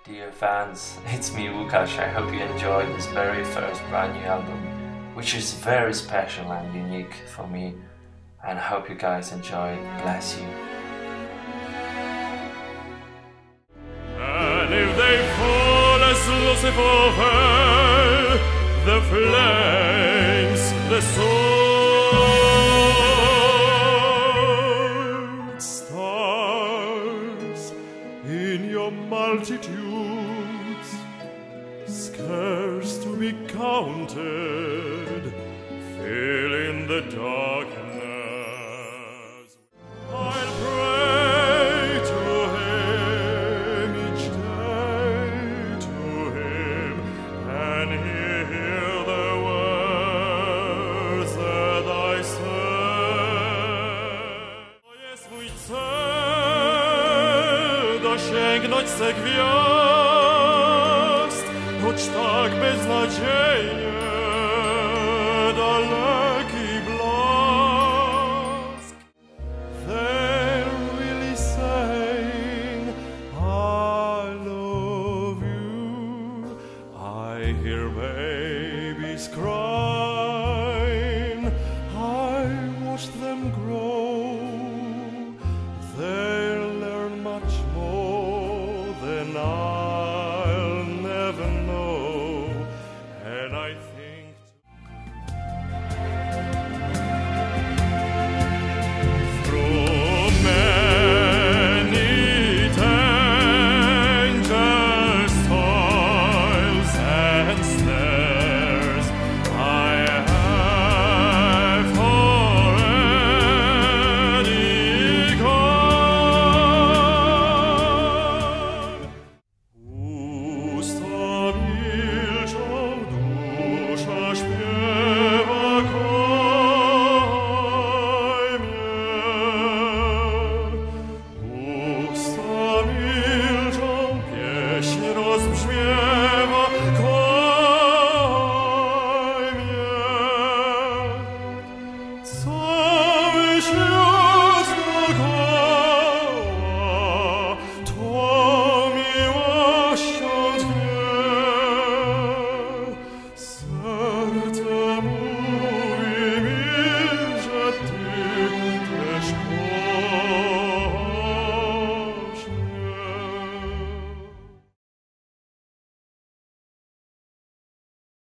Dear fans, it's me Łukasz. I hope you enjoyed this very first brand new album, which is very special and unique for me, and I hope you guys enjoy it. Bless you. And if they fall as Lucifer fell, the flames, the sword, stars in your multitudes, scarce to be counted, filling the darkness. I'll pray to him each day, to him, and hear the words that I say. To jest mój cel, dosięgnąć se gwiazd, choć tak beznadziejnie daleki blask. They're really saying, I love you. I hear babies crying, I watch them grow. They'll learn much more than I.